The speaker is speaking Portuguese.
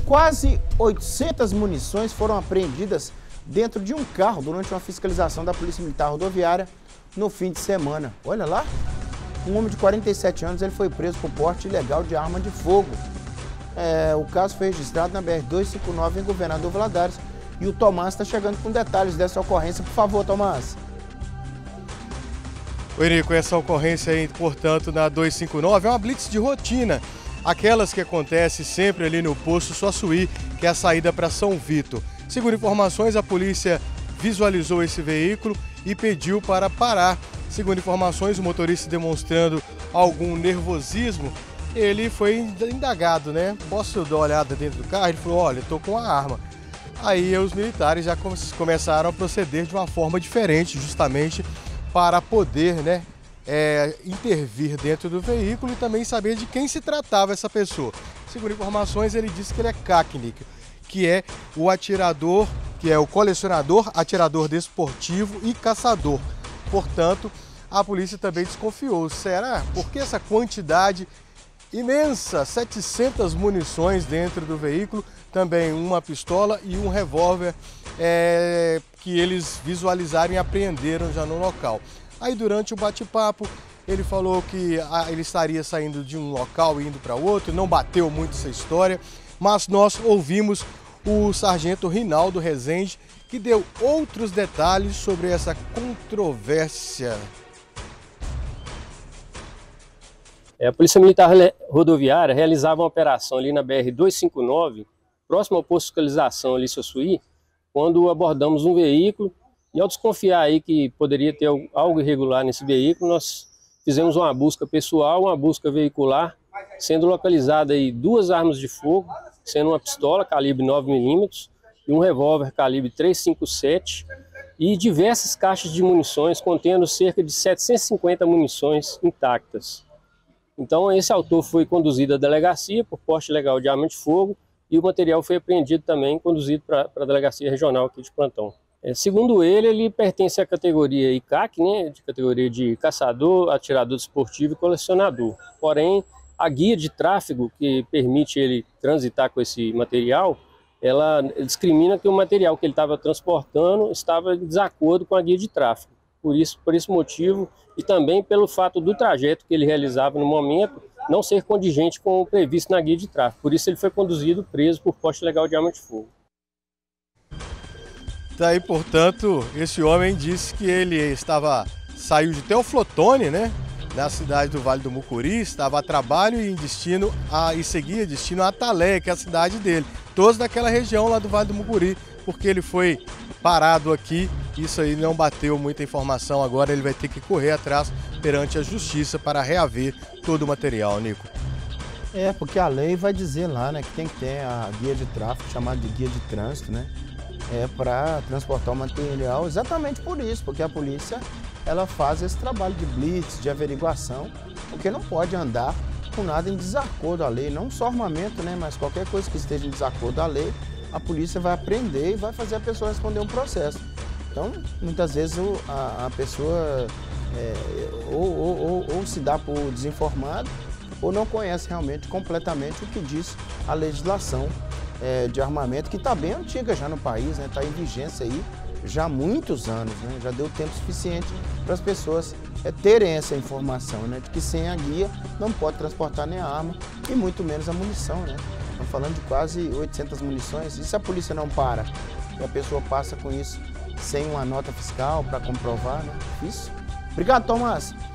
Quase 800 munições foram apreendidas dentro de um carro durante uma fiscalização da Polícia Militar Rodoviária no fim de semana. Olha lá, um homem de 47 anos ele foi preso por porte ilegal de arma de fogo. O caso foi registrado na BR-259 em Governador Valadares. E o Tomás está chegando com detalhes dessa ocorrência. Por favor, Tomás. Oi, Nico, essa ocorrência aí, portanto, na 259 é uma blitz de rotina. Aquelas que acontecem sempre ali no posto Suaçuí, que é a saída para São Vito. Segundo informações, a polícia visualizou esse veículo e pediu para parar. Segundo informações, o motorista demonstrando algum nervosismo, ele foi indagado, né? Posso dar uma olhada dentro do carro? Ele falou, olha, estou com a arma. Aí os militares já começaram a proceder de uma forma diferente, justamente para poder, né, intervir dentro do veículo e também saber de quem se tratava essa pessoa. Segundo informações, ele disse que ele é Kaknik, que é o atirador, que é o colecionador, atirador desportivo e caçador. Portanto, a polícia também desconfiou. Será? Por que essa quantidade imensa, 700 munições dentro do veículo, também uma pistola e um revólver que eles visualizaram e apreenderam já no local. Aí durante o bate-papo ele falou que ele estaria saindo de um local e indo para outro, não bateu muito essa história, mas nós ouvimos o sargento Rinaldo Rezende, que deu outros detalhes sobre essa controvérsia. A Polícia Militar Rodoviária realizava uma operação ali na BR-259, próximo ao posto de fiscalização ali, Suaçuí, quando abordamos um veículo e ao desconfiar aí que poderia ter algo irregular nesse veículo, nós fizemos uma busca pessoal, uma busca veicular, sendo localizada aí 2 armas de fogo, sendo uma pistola calibre 9mm e um revólver calibre 357 e diversas caixas de munições contendo cerca de 750 munições intactas. Então esse autor foi conduzido à delegacia por porte ilegal de arma de fogo e o material foi apreendido também, conduzido para a delegacia regional aqui de Plantão. Segundo ele pertence à categoria ICAC, né, de categoria de caçador, atirador desportivo e colecionador. Porém, a guia de tráfego que permite ele transitar com esse material, ela discrimina que o material que ele estava transportando estava em desacordo com a guia de tráfego. Por esse motivo e também pelo fato do trajeto que ele realizava no momento não ser condigente com o previsto na guia de tráfego. Por isso ele foi conduzido preso por porte ilegal de arma de fogo. Daí, portanto, esse homem disse que ele saiu de Teoflotone, né, na cidade do Vale do Mucuri, estava a trabalho e seguia destino a Atalé, que é a cidade dele. Todos daquela região lá do Vale do Mucuri, porque ele foi parado aqui. Isso aí não bateu muita informação, agora ele vai ter que correr atrás perante a justiça para reaver todo o material, Nico. Porque a lei vai dizer lá, né, que tem que ter a guia de tráfego, chamada de guia de trânsito, né, para transportar o material, exatamente por isso, porque a polícia ela faz esse trabalho de blitz, de averiguação, porque não pode andar com nada em desacordo à lei, não só armamento, né, mas qualquer coisa que esteja em desacordo à lei, a polícia vai apreender e vai fazer a pessoa responder um processo. Então, muitas vezes a pessoa ou se dá por desinformado ou não conhece realmente completamente o que diz a legislação de armamento, que está bem antiga já no país, né? Está em vigência aí já há muitos anos, né? Já deu tempo suficiente para as pessoas terem essa informação, né? De que sem a guia não pode transportar nem a arma e muito menos a munição, né? Estamos falando de quase 800 munições. E se a polícia não para e a pessoa passa com isso sem uma nota fiscal para comprovar, né? Isso. Obrigado, Tomás.